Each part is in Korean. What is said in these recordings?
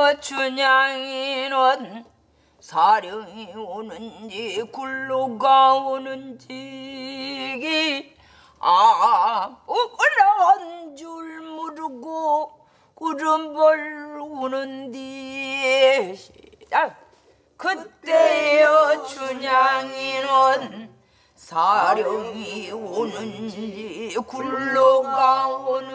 그때여 춘향이는 사령이 오는지 굴로가 오는지 올라온 줄 모르고 구름벌 우는디 시작. 그때여 춘향이는 사령이 오는지 굴러가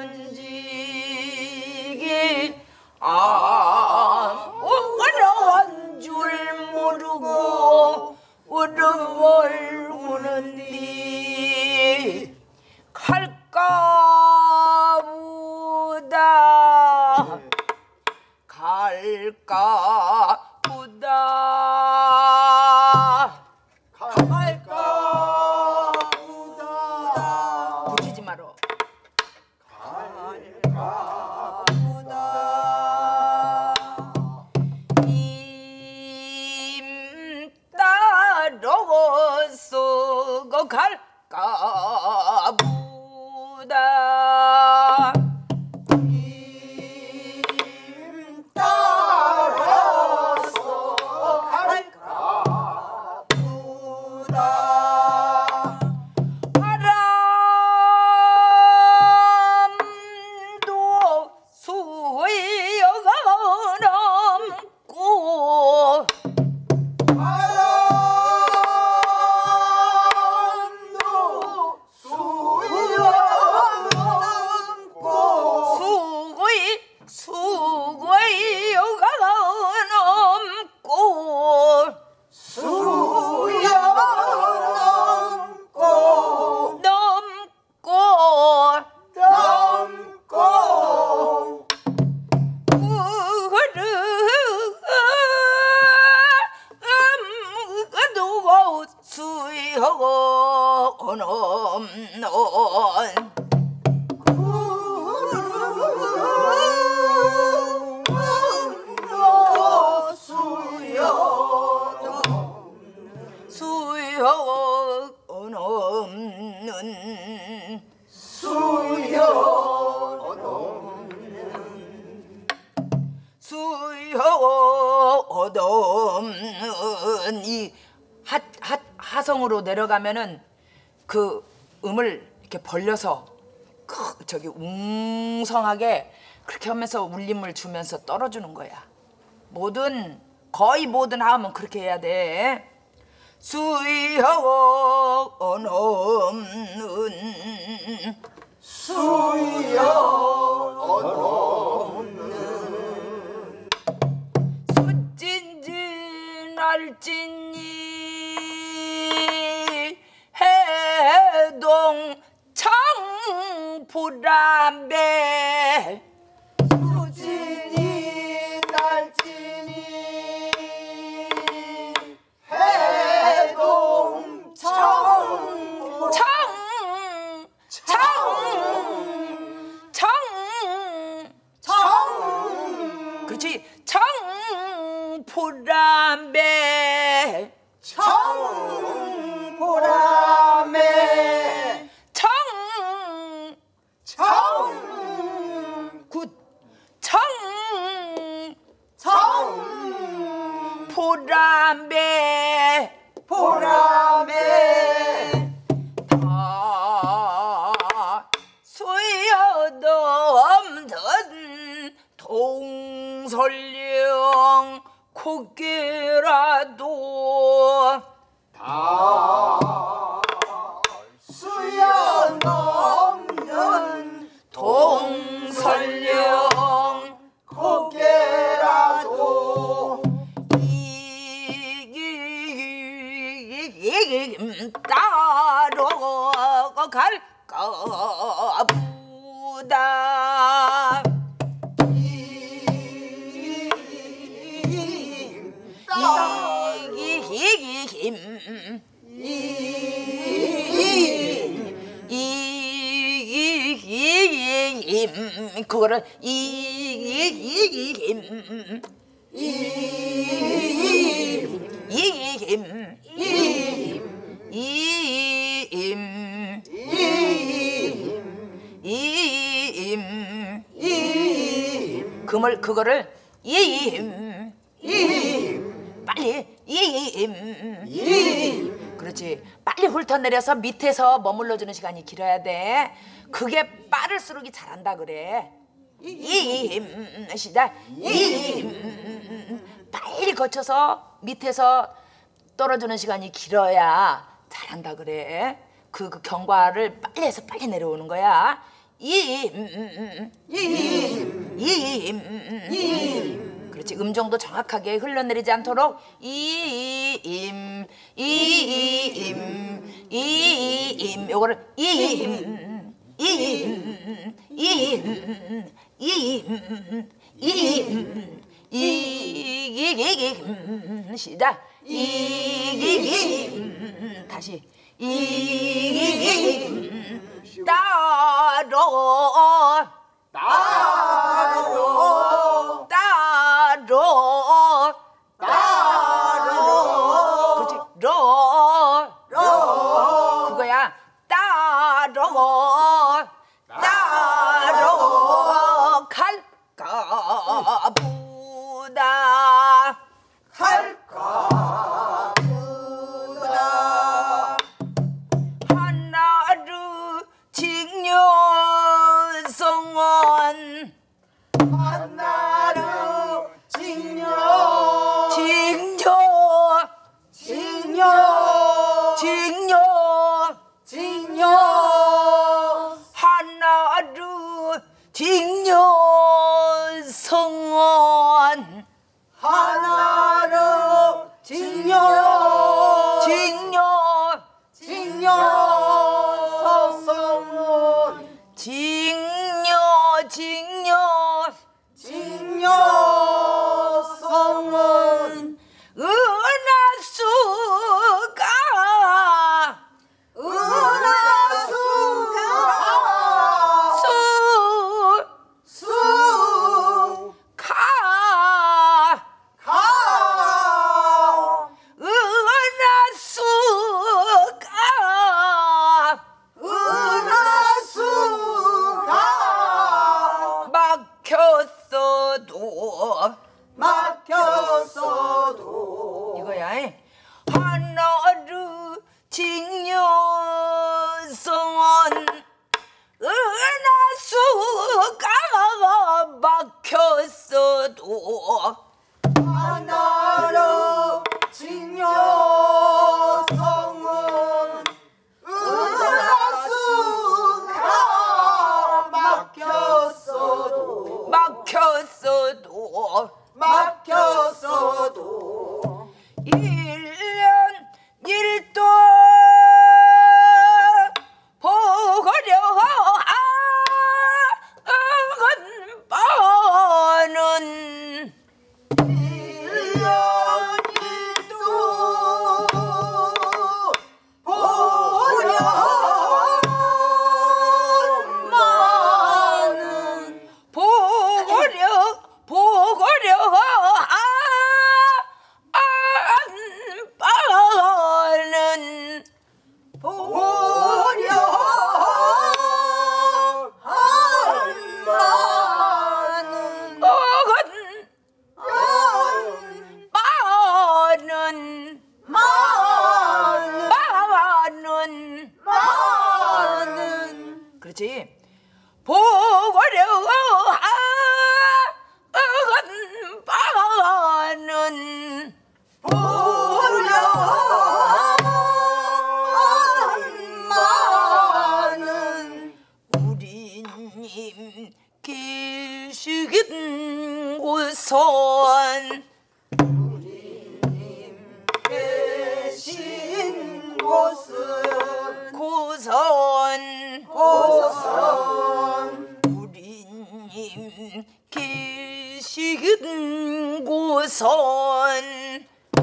오는지 올라온 줄 모르고 울음을 우는디 갈까 보다 갈까 보다 갈까 보다 붙이지 마라. 갈까 보다 임 따라서 갈까 보다 따라서 갈까 보다 바람도 수여가 넘고 바람도 수여넘고 수고여가 넘고 수여넘고 넘고 누구 수여가 넘는 수여 넘는 이 하성으로 내려가면은 그 음을 이렇게 벌려서 저기 웅성하게 그렇게 하면서 울림을 주면서 떨어주는 거야. 거의 모든 하음은 그렇게 해야 돼. 수여 넘는 수진지 날진이 해동 청포람배 수진이 날진이 해동청 그렇지. 청포람배 청보람에 보람에 다 수여넘던 동설령 고개라도 다 수여넘는 동설령 고개라도 따로 갈까 보다 그거를 그거를 임. 빨리 임. 그렇지. 빨리 훑어내려서 밑에서 머물러주는 시간이 길어야 돼. 그게 빠를수록 잘한다 그래. 시작. 빨리 거쳐서 밑에서 떨어지는 시간이 길어야 잘한다 그래. 그 경과를 빨리 해서 빨리 내려오는 거야. 그렇지. 음정도 정확하게 흘러내리지 않도록 요거를 시작. 다시 따로 그렇지. 그거야. 따로 갈까 보다 하나루 직녀성원 하나루 직녀성원 징여성은 은하수가 막혔어도 이거야. 하나루 직녀성원 은하수가 막혔어도 하나로 직녀성은 은하수가 막혔어도 1년 1도 보거려 하건바는 1년 1도 보려 많은 보거려 안바는 보려 한마는 많은 그렇지. 보거려 한바는 보려 한마는 우리님 계시는 곳은 계신 곳은 고선 우리님 계시는 곳은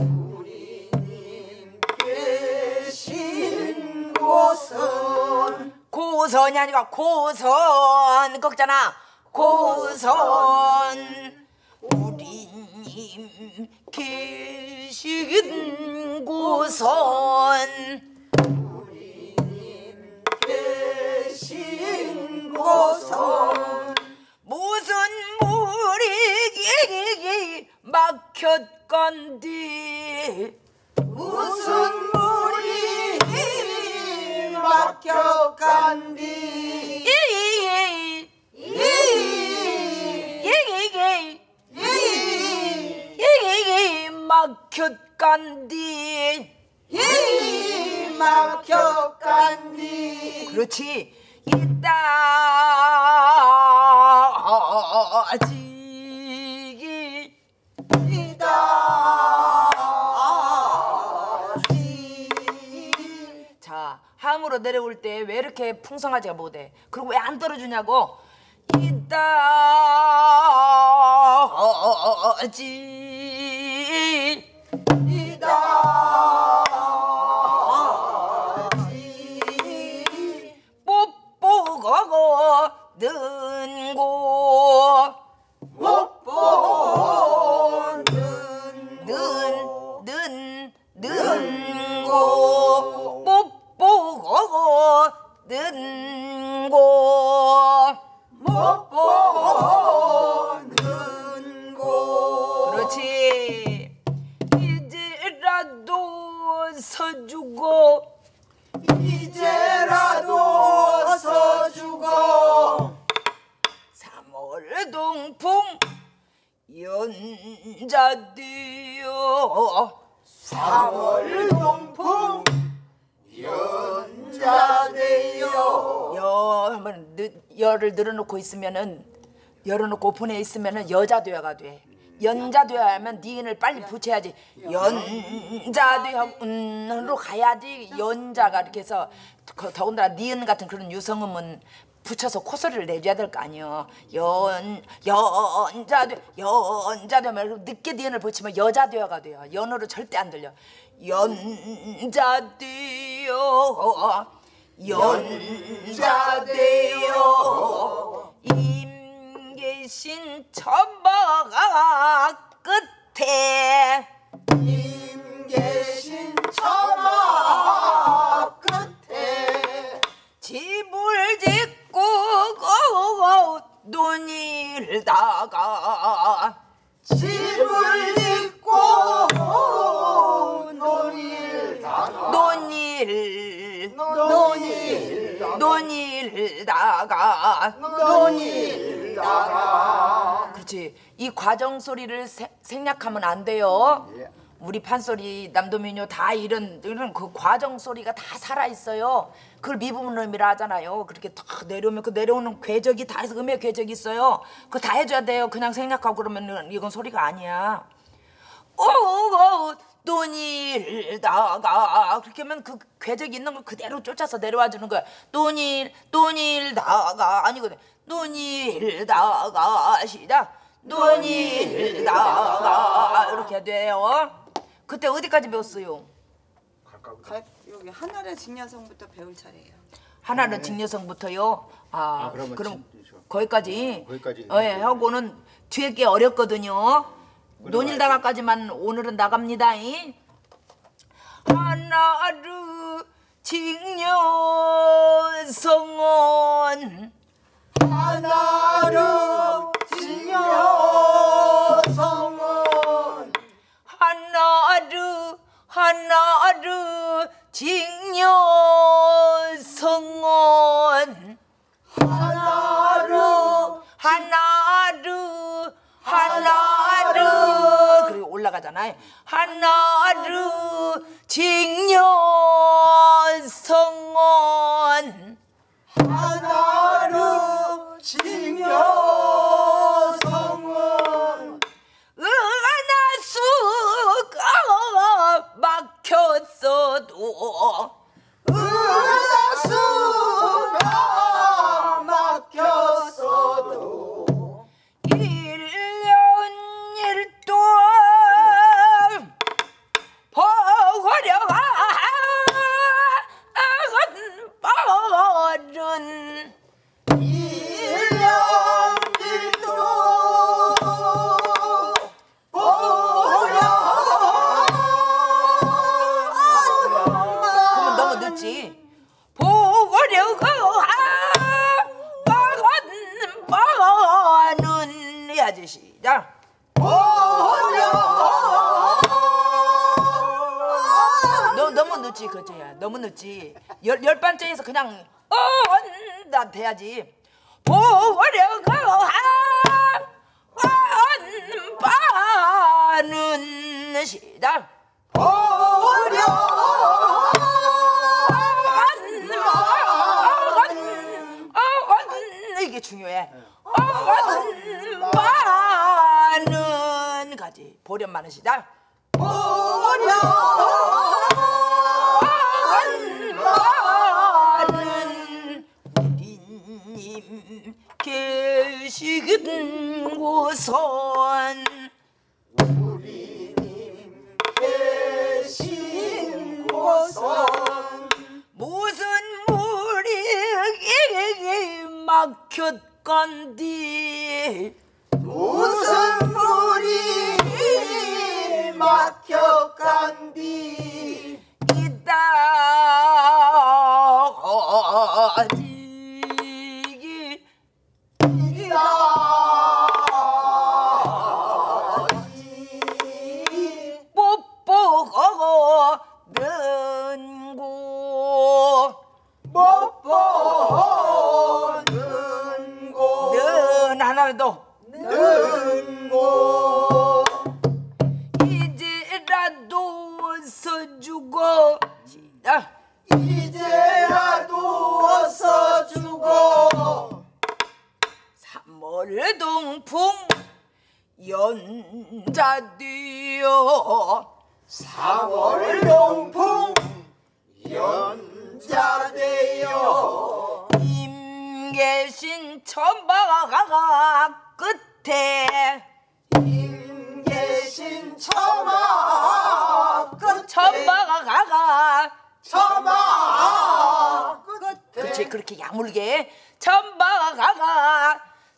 계신 곳은 고선이 아니라 고선 거잖아. 고선 우리님 계시는 곳은 계신 곳은 무슨 물이 막혔건디 무슨 물이 막혀간디 막혔간디 막혀간디 그렇지 이따지기 자 함으로 내려올 때 왜 이렇게 풍성하지가 못해 그리고 왜 안 떨어주냐고 이따지 뽀뽀가고 는고 못 보는 는고 뽀뽀가고 는고 못 보는 곳 그렇지 이제라도 서주고 이제라도 서주고 3월 동풍 연자되어 3월 동풍 연자되어 한번 열을 늘어놓고 있으면은 열어놓고 오픈해 있으면은 여자되어가 돼. 연자되어야 하면 니은을 빨리 붙여야지. 연자되어로 가야지 연자가 이렇게 해서 더군다나 니은 같은 그런 유성음은 붙여서 코소리를 내줘야 될 거 아니여. 연자되면 늦게 니은을 붙이면 여자되어가 돼요. 연으로 절대 안 들려. 연자되어 연자되어 임계신 천마가 끝에 임계신 천마 끝에 집을 짓고 논일다가 집을 짓고 논일다가 논일다가 그렇지. 이 과정 소리를 생략하면 안 돼요. 우리 판소리 남도민요 다 이런 그 과정 소리가 다 살아 있어요. 그걸 미분음이라 하잖아요. 그렇게 탁 내려오면 그 내려오는 궤적이 다 해서 음의 궤적이 있어요. 그거 다 해줘야 돼요. 그냥 생략하고 그러면 이건 소리가 아니야. 논일다가 그렇게 하면 그 궤적이 있는 걸 그대로 쫓아서 내려와 주는 거야. 논일다가 아니거든. 논일다가 시작. 논일다가 이렇게 돼요. 그때 어디까지 배웠어요? 여기 하나의 직녀성부터 배울 차례예요. 하나는 직녀성부터요. 그럼 거기까지. 거기까지. 예, 하고는 뒤에 게 어렵거든요. 논일다가까지만 오늘은 나갑니다. 하나를 직녀성은 하나로 직녀성은 하나를 직녀성은 하나를 그리고 올라가잖아요. 하나를 직녀성은 하나로 직녀성은 은하수가 막혔어도 은하수가 막혔어도 1년 1동 버려가 버른 1년 1도 그러면 너무 늦지. 보려가 버는 해야지. 시작. 버려 너무 늦지 그거야. 너무 늦지. 열 반째에서 그냥 나 돼야지. 보려고 한바는 시작. 이게 중요해. 한바는 가지. 보렴만은 시작. 한바는 우리님 계시는 곳은 계신 곳은 무슨 물이 막혔건디 무슨 물이 막혔간디 이따지기 뽀뽀는 곳 못 보는 곳 는 하나를 더 는 곳 이제라도 서주고 시작. 이제라도 어서 주고 삼월동풍 연자되어 3월 용풍 연자되어 임계신 천바가 끝에 임계신 처마 끝에 천바가 처마 끝에 그렇지 그렇게 야물게 천바가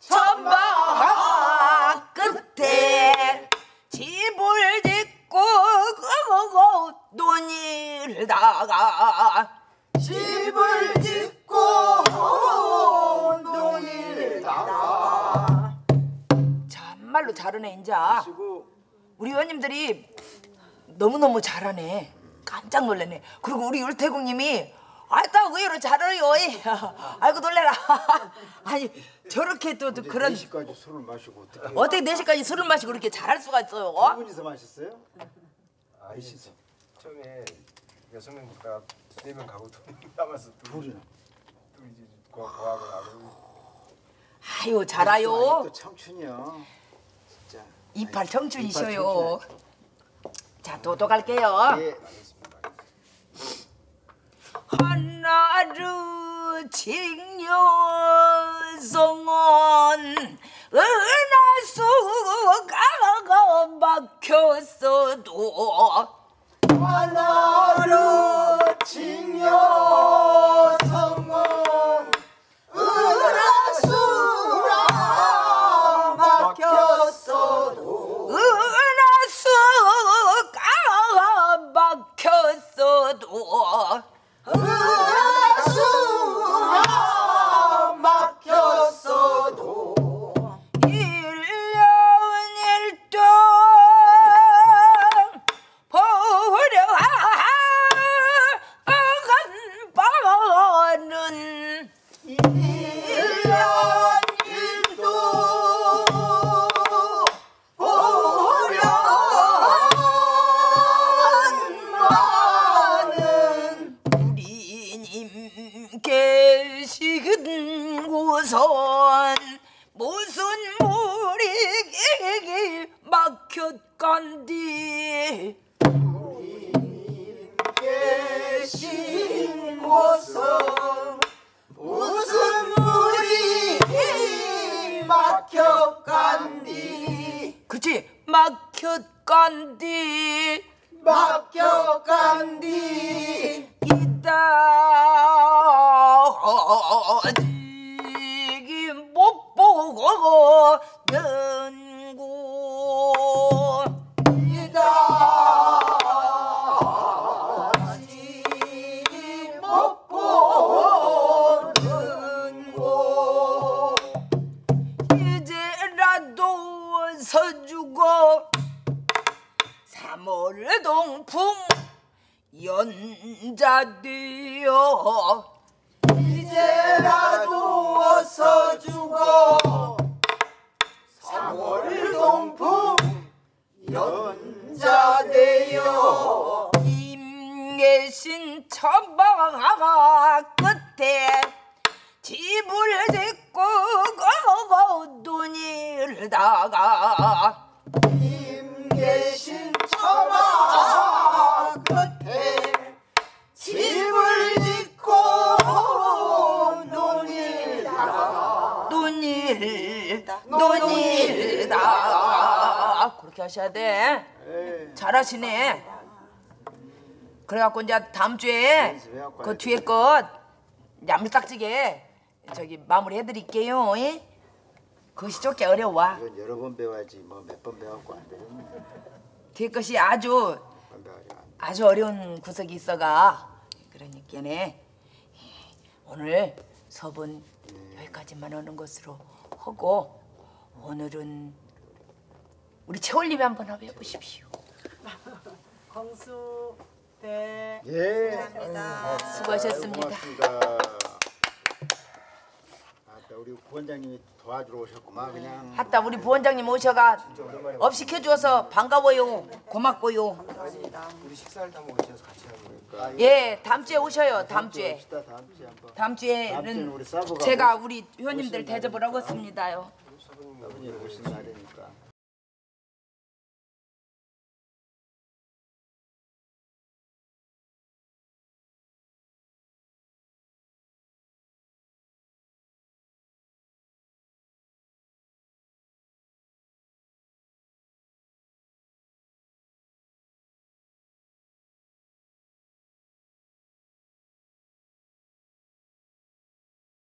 끝에 집을 짓고 논일다가 집을 짓고 논일다가 참말로 잘하네 인자. 우리 의원님들이 너무너무 잘하네. 깜짝 놀랐네. 그리고 우리 율태국님이 아따 의외로 잘해요. 아이고 놀래라. 아니 저렇게 또 그런 4시까지 술을 마시고 어떻게 4시까지 술을 마시고 그렇게 잘할 수가 있어요? 두 분이서 마셨어요? 아이시죠. 처음에 6명 먹다가 4명 가고 2명 남아서 둘이나. 둘이 이제 고하고 나고. 아유 잘아요. 또 청춘이야. 진짜. 이팔 청춘이셔요. 이팔 자 도도 갈게요. 예. 하나르 칭여성원 은하수가 막혔어도 하나로 칭여성원 은하수가 막혔어도 은하수가 막혔어도 은하수가 막혔어도 1년 1동 보려 한 번은 1년 1도 보려 많은 우리님 계시는 곳은 무슨 물이 막혔건디 계신 곳은 무슨 물이 막혀간디 그치 막혔건디 막혀간디 이따지기 못 보고 는고 이다지 못 보는 곳 이제라도 서주고 3월 동풍 연자되어 이제라도 어서 죽어 3월 동풍 연자되어 임계신 처방 끝에 집을 짓고 눈을 다가 임계신 처마 끝에 집을 짓고 눈을 다 그렇게 하셔야 돼. 에이, 잘하시네. 그래갖고 이제 다음 주에 연습해갖고 그 해야지. 뒤에 것 야물딱지게 저기 마무리해드릴게요. 예? 그것이 좁게 어려워. 이건 여러 번 배워야지 뭐 몇 번 배워갖고 안 되겠네. 뒤에 것이 아주 몇번 배워야지 안 돼. 아주 어려운 구석이 있어가. 그러니까네 오늘 수업은 여기까지만 하는 것으로 하고 오늘은 우리 채월님이 한번 해보십시오. 건수 대 예. 감사합니다. 수고하셨습니다. 고맙습니다. 아따 우리 부원장님이 도와주러 오셨구만 그냥. 하다 우리 부원장님 오셔가 업시켜주어서 반가워요. 고맙고요. 감사합니다. 우리 식사를 다 먹으셔서 같이 하고. 예, 다음 주에 오셔요. 다음 주에. 봅시다, 다음 주에 한번. 다음 주에는 주에는 우리 사부가 제가 우리 회원님들 대접을 하겠습니다요. 아버님 오신 날이니까.